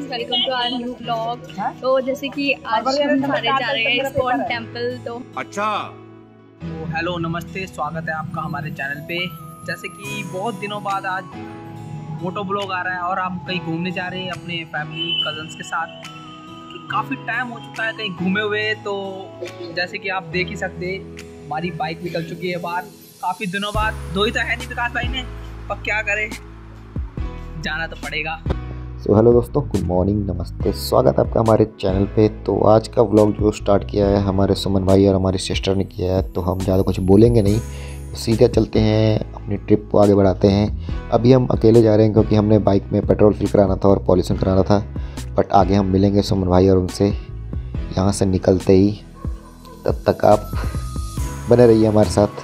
Welcome to our new blog. तो जैसे कि आज हम सारे जा रहे हैं इस्कॉन टेम्पल। तो अच्छा तो हेलो नमस्ते, स्वागत है आपका हमारे चैनल पे। जैसे कि बहुत दिनों बाद आज मोटो ब्लॉग आ रहा है और हम कहीं घूमने जा रहे हैं अपने फैमिली कजन्स के साथ। काफ़ी टाइम हो चुका है कहीं घूमे हुए, तो जैसे कि आप देख ही सकते हमारी बाइक निकल चुकी है बाहर काफ़ी दिनों बाद। दो ही तो है नहीं विकास भाई ने, पर क्या करें, जाना तो पड़ेगा। सो हेलो दोस्तों, गुड मॉर्निंग, नमस्ते, स्वागत है आपका हमारे चैनल पे। तो आज का व्लॉग जो स्टार्ट किया है हमारे सुमन भाई और हमारी सिस्टर ने किया है, तो हम ज़्यादा कुछ बोलेंगे नहीं, सीधे चलते हैं अपनी ट्रिप को आगे बढ़ाते हैं। अभी हम अकेले जा रहे हैं क्योंकि हमने बाइक में पेट्रोल फिल कराना था और पॉल्यूशन कराना था, बट आगे हम मिलेंगे सुमन भाई और उनसे यहाँ से निकलते ही। तब तक आप बने रहिए हमारे साथ।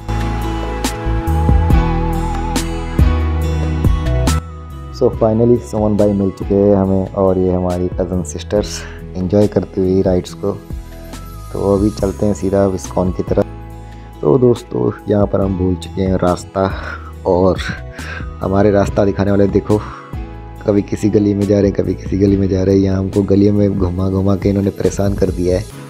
सो फाइनली सुमन भाई मिल चुके हैं हमें और ये हमारी कज़न सिस्टर्स एंजॉय करती हुई राइड्स को। तो अभी चलते हैं सीधा इस्कॉन की तरफ। तो दोस्तों यहाँ पर हम भूल चुके हैं रास्ता, और हमारे रास्ता दिखाने वाले देखो कभी किसी गली में जा रहे हैं, कभी किसी गली में जा रहे हैं। यहाँ हमको गलियों में घुमा घुमा के इन्होंने परेशान कर दिया है।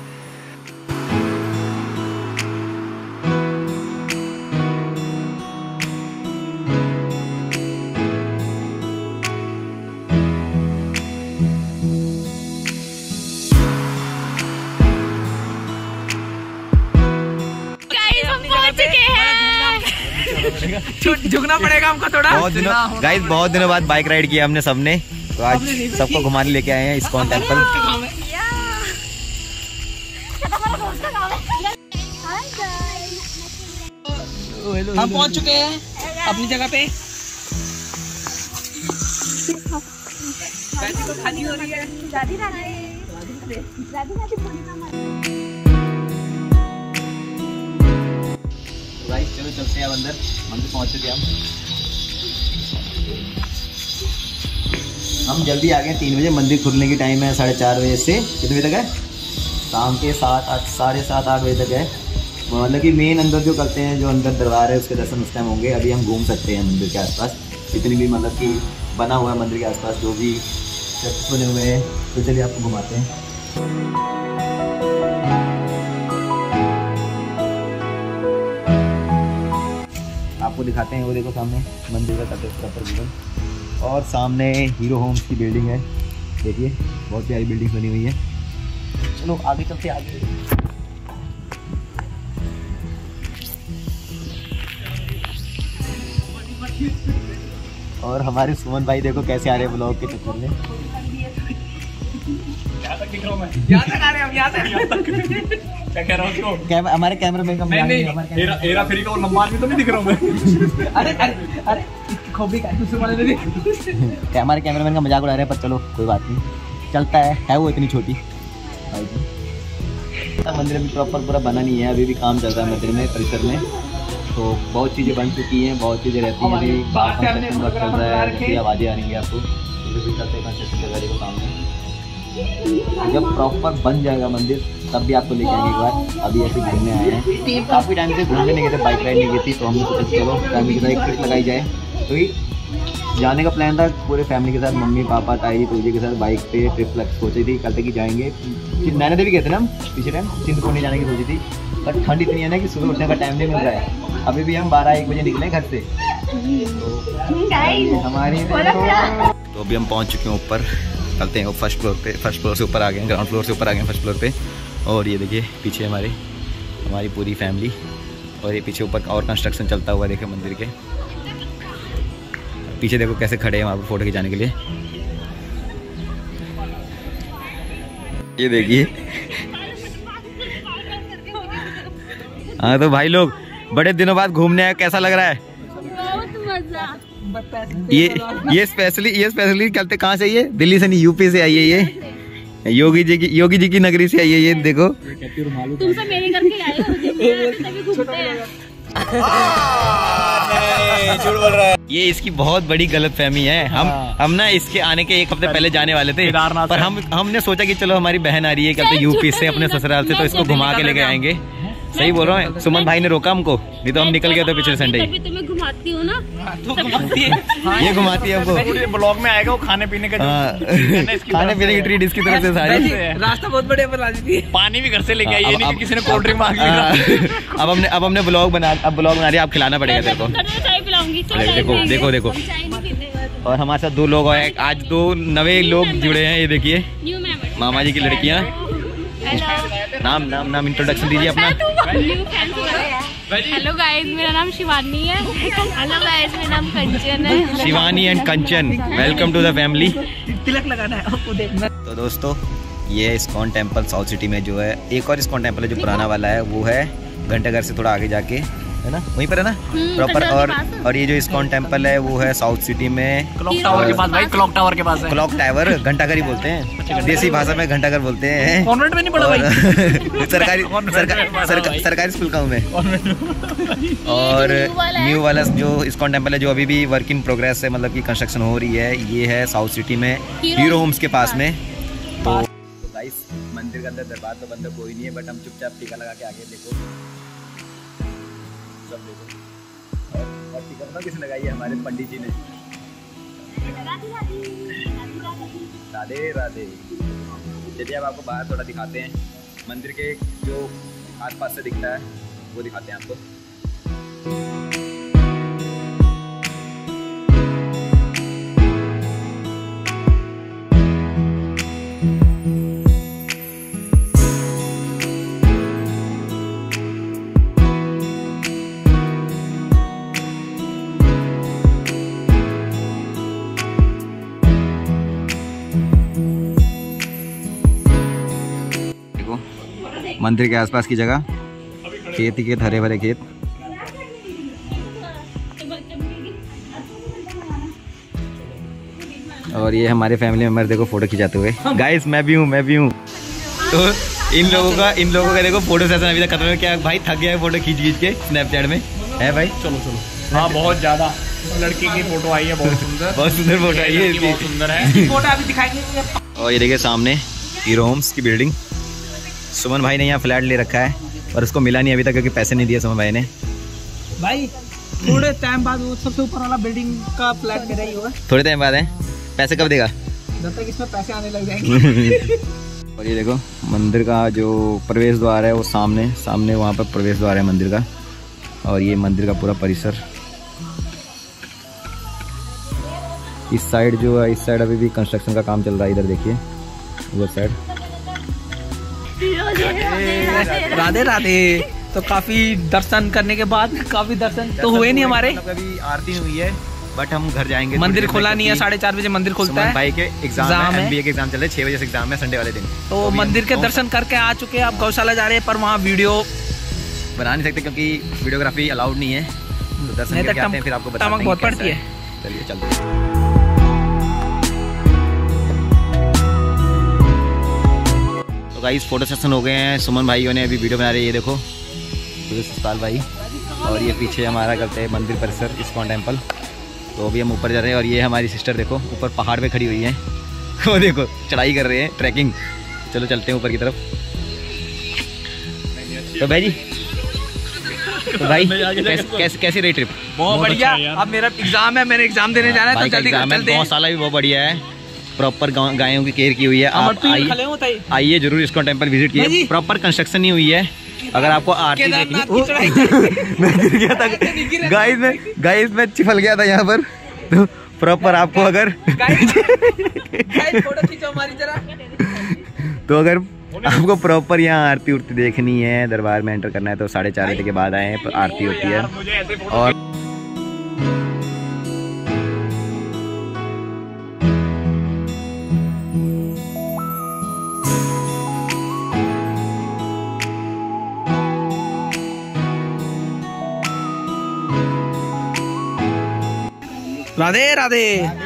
झुकना पड़ेगा हमको थोड़ा। बहुत दिनों बाद बाइक राइड किया हमने सबने, तो आज सबको घुमाने लेके आए हैं इस्कॉन टेम्पल। हम पहुंच चुके हैं अपनी जगह पे। खाली हो रही है। गाइस चलो चलते हैं अब अंदर, मंदिर पहुंच चुके हम जल्दी आ गए। 3 बजे मंदिर खुलने की टाइम है, 4:30 बजे से कितने बजे तक है? शाम के 7-8 बजे तक है। मतलब कि मेन अंदर जो करते हैं, जो अंदर दरबार है उसके दर्शन उस टाइम होंगे। अभी हम घूम सकते हैं मंदिर के आसपास, जितनी भी मतलब कि बना हुआ है मंदिर के आसपास जो भी स्टेप्स बने हुए हैं। तो चलिए आपको घुमाते हैं। आपको दिखाते हैं, वो देखो सामने मंदिर का तत्व, और सामने हीरो होम्स की बिल्डिंग है। देखिए बहुत प्यारी बिल्डिंग बनी हुई है। चलो आगे चलते आगे। और हमारे सुमन भाई देखो कैसे आ रहे हैं ब्लॉग के चक्कर में। हमारे कैमरामैन का हेरा फेरी का नंबर भी तो नहीं दिख रहा हूँ। अरे खोपड़ी का हमारे कैमरामैन का मजाक उड़ा रहे हैं, पर चलो कोई बात नहीं, चलता है वो इतनी छोटी भाई जी। मंदिर अभी प्रॉपर पूरा बना नहीं है, अभी भी काम चल रहा है मंदिर में, परिसर में। तो बहुत चीज़ें बन चुकी हैं, बहुत चीज़ें रहती हैं, अभी कंस्ट्रक्शन चल रहा है, आवाज़ें आ रही है आपको। कंस्ट्रक्शन को काम है, जब प्रॉपर बन जाएगा मंदिर तब भी आपको लेके आएंगे एक बार। अभी ऐसे घूमने आए हैं, काफ़ी टाइम से घूमने नहीं गए थे, बाइक राइड नहीं गई थी, तो हमने सोचा चलो फैमिली के साथ एक ट्रिप लगाई जाए। तो ही जाने का प्लान था पूरे फैमिली के साथ, मम्मी पापा ताई पूजे के साथ बाइक पे ट्रिप सोची थी, कल तक ही जाएंगे। नैना देवी गए थे ना हम पिछले टाइम, चिंतपूर्णी जाने की सोची थी, पर ठंड इतनी है ना कि सुबह उठने का टाइम नहीं मिल रहा है। अभी भी हम 12-1 बजे निकले घर से। तो हमारी तो अभी हम पहुँच चुके हैं ऊपर, चलते हैं फर्स्ट फ्लोर पे। फर्स्ट फ्लोर से ऊपर आ गए, ग्राउंड फ्लोर से ऊपर आ गए फर्स्ट फ्लोर पे। और ये देखिए पीछे हमारी पूरी फैमिली, और ये पीछे ऊपर और कंस्ट्रक्शन चलता हुआ देखिए मंदिर के पीछे। देखो कैसे खड़े हैं वहाँ पर फोटो खिंचाने के लिए। ये देखिए हाँ, तो भाई लोग बड़े दिनों बाद घूमने आए, कैसा लग रहा है? ये स्पेशली चलते कहाँ से? ये दिल्ली से नहीं, यूपी से आई है। ये योगी जी की नगरी से आई है। ये देखो तुमसे मेरे घर के आए हो। ये इसकी बहुत बड़ी गलतफहमी है। हम ना इसके आने के 1 हफ्ते पहले जाने वाले थे, पर हमने सोचा कि चलो हमारी बहन आ रही है कल तो यूपी से अपने ससुराल से, तो इसको घुमा के लेके आएंगे। सही बोल रहा हूँ, सुमन भाई ने रोका हमको, नहीं तो हम निकल गए थे पिछले संडे। तभी तो मैं घुमाती हूँ ना। तो घुमाती है, ये घुमाती है हमको। ब्लॉग में आएगा वो खाने पीने का, खाने पीने की ट्रीट इसकी तरफ से सारी। रास्ता बहुत बढ़िया बना दी थी, पानी भी घर से लेके आई, ये नहीं कि किसी ने कोल्ड ड्रिंक मांग लिया। अब हमने ब्लॉग बना रही, आप खिलाना पड़ेगा तेरे को। चाय पिलाऊंगी। देखो और हमारे साथ 2 लोग हैं आज, 2 नए लोग जुड़े हैं, ये देखिए न्यू मेंबर, मामा जी की लड़कियाँ। नाम इंट्रोडक्शन दीजिए अपना। हेलो गाइस, मेरा नाम शिवानी है। हेलो गाइस, मेरा नाम कंचन है। Shivani and Kanchan, welcome to the family. तिलक लगाना है आपको देखना। तो दोस्तों, ये इस्कॉन टेम्पल साउथ सिटी में जो है, एक और इस्कॉन टेम्पल है जो पुराना वाला है, वो है घंटाघर से थोड़ा आगे जाके, है ना, वहीं पर है ना प्रॉपर। और ये जो इस्कॉन टेम्पल है वो है साउथ सिटी में, क्लॉक टावर के पास भाई, क्लॉक टावर के पास है। क्लॉक टावर घंटाघर ही बोलते हैं, देसी भाषा में घंटाघर बोलते हैं। कॉन्वेंट में नहीं पढ़ा भाई? सरकारी स्कूल का हूँ मैं। और न्यू वाला जो इस्कॉन टेम्पल है, जो अभी भी वर्क इन प्रोग्रेस है, मतलब की कंस्ट्रक्शन हो रही है, ये है साउथ सिटी में हीरो होम्स के पास में। तो गाइस, मंदिर के अंदर दरबार तो बंद कोई नहीं है, बट हम चुपचाप टीका लगा के आगे देखो, सब देखो। और टीका पता किसने लगाई है? हमारे पंडित जी ने। राधे राधे। चलिए अब आपको बाहर थोड़ा दिखाते हैं, मंदिर के जो आसपास से दिखता है वो दिखाते हैं आपको। मंदिर के आसपास की जगह, खेत ही खेत, हरे भरे खेत। और ये हमारे फैमिली मेंबर देखो फोटो खिंचाते हुए। गाइस, मैं भी हूँ। तो इन लोगों का देखो फोटो सेशन अभी तक खत्म है। क्या भाई थक गया है फोटो खींच के स्नैपचैट में, है भाई? चलो। हाँ, बहुत ज्यादा। लड़की की फोटो आई है, बहुत सुंदर फोटो आई है, बहुत सुंदर है। फोटो अभी दिखाएंगे। और ये देखिए सामने हीरो होम्स की बिल्डिंग। सुमन भाई ने यहाँ फ्लैट ले रखा है, पर उसको मिला नहीं अभी तक, क्योंकि पैसे नहीं दिए सुमन भाई ने। भाई थोड़े टाइम बाद वो सबसे ऊपर वाला बिल्डिंग का फ्लैट मेरा ही होगा। थोड़े टाइम बाद है, पैसे कब देगा? जब तक इसमें पैसे आने लग जाएंगे। और ये देखो मंदिर का जो प्रवेश द्वार है, वो सामने वहाँ पर प्रवेश द्वार है मंदिर का। और ये मंदिर का पूरा परिसर। इस साइड जो है, इस साइड अभी भी कंस्ट्रक्शन का काम चल रहा है, इधर देखिए उधर साइड। राधे राधे। तो काफी दर्शन करने के बाद तो हुए नहीं हमारे, अभी आरती नहीं हुई है, बट हम घर जाएंगे। मंदिर खुला नहीं है, 4:30 बजे मंदिर खुलता है। भाई के एग्जाम है, MBA के एग्जाम चल रहे हैं, 6 बजे से एग्जाम है संडे वाले दिन। तो मंदिर के दर्शन करके आ चुके हैं, अब गौशाला जा रहे हैं, पर वहाँ वीडियो बना नहीं सकते क्योंकि वीडियोग्राफी अलाउड नहीं है। तो दर्शन करके आते हैं, फिर आपको बताते हैं बहुत पड़ती है। चलिए चलते हैं। तो गाइस, फोटो सेशन हो गए हैं, सुमन भाइयों ने अभी वीडियो बना रहे हैं, ये देखो सुस्ताल भाई। और ये पीछे हमारा करते हैं मंदिर परिसर इस्कॉन टेम्पल। तो अभी हम ऊपर जा रहे हैं, और ये हमारी सिस्टर देखो ऊपर पहाड़ पे खड़ी हुई है। वो देखो चढ़ाई कर रहे हैं, ट्रैकिंग। चलो चलते हैं ऊपर की तरफ। तो भाई जी, कैसी रही ट्रिप? बहुत बढ़िया। अब मेरा एग्जाम है, मैंने एग्जाम देने जाना है, तो जल्दी चलते हैं। गौशाला भी बहुत बढ़िया है, प्रॉपर गायों की केयर की हुई है। आप आइए जरूर इस्कॉन टेम्पल विजिट कीजिए। प्रॉपर कंस्ट्रक्शन नहीं हुई है। अगर आपको आरती देखनी, मैं गिर गया था गाइस, मैं चिपल गया था यहाँ पर। तो प्रॉपर आपको अगर तो अगर आपको प्रॉपर यहाँ आरती उरती देखनी है, दरबार में एंटर करना है, तो 4:30 बजे के बाद आए, आरती होती है। और राधे राधे।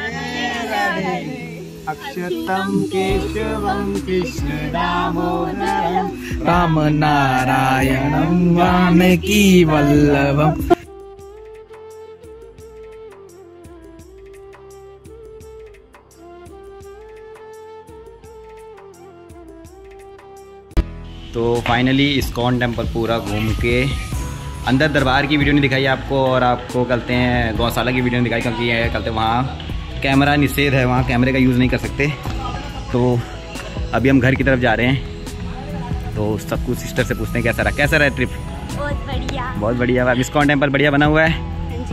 अक्षतम केशवम कृष्ण दामोदरम राम नारायणम जानकी वल्लभम। तो फाइनली इस्कॉन टेम्पल पूरा घूम के अंदर दरबार की वीडियो नहीं दिखाई आपको, और आपको कहते हैं गौशाला की वीडियो नहीं दिखाई, क्योंकि ये कहते हैं वहाँ कैमरा निषेध है, वहाँ कैमरे का यूज़ नहीं कर सकते। तो अभी हम घर की तरफ जा रहे हैं, तो सब कुछ सिस्टर से पूछते हैं कैसा रहा ट्रिप। बहुत बढ़िया, बहुत बढ़िया। अब इस्कॉन टेम्पल बढ़िया बना हुआ है।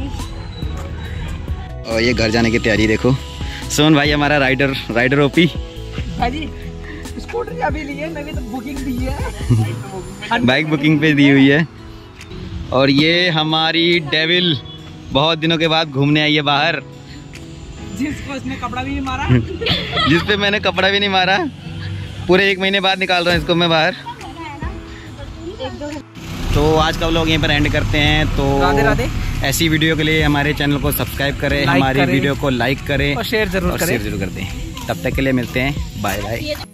और ये घर जाने की तैयारी देखो, सोन भाई हमारा राइडर ओपी भाई स्कूटर अभी लिए, मैंने तो बुकिंग दी है बाइक बुकिंग पे दी हुई है। और ये हमारी डेविल बहुत दिनों के बाद घूमने आई है बाहर, जिसको इसने कपड़ा भी नहीं मारा जिस पे मैंने कपड़ा भी नहीं मारा, पूरे 1 महीने बाद निकाल रहा हूँ इसको मैं बाहर। तो आज का व्लॉग यहीं पर एंड करते हैं। तो राधे राधे। ऐसी वीडियो के लिए हमारे चैनल को सब्सक्राइब करें, हमारी वीडियो को लाइक करें और शेयर जरूर कर दें। तब तक के लिए मिलते हैं, बाय बाय।